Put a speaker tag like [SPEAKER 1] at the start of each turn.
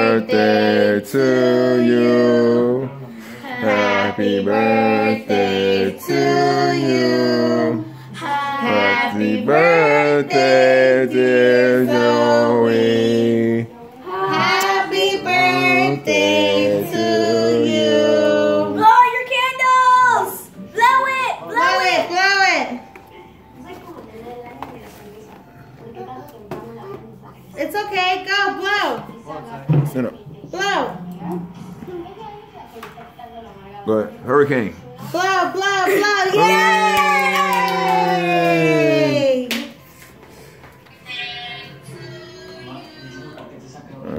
[SPEAKER 1] birthday to you. Happy birthday to you. Happy birthday, dear Zoe.
[SPEAKER 2] Happy birthday to you.
[SPEAKER 3] Blow your candles. Blow it.
[SPEAKER 2] Blow it, blow it. It's okay, go, blow.
[SPEAKER 1] Stand up.
[SPEAKER 2] Blow.
[SPEAKER 1] But hurricane.
[SPEAKER 2] Blow, blow, blow, yay!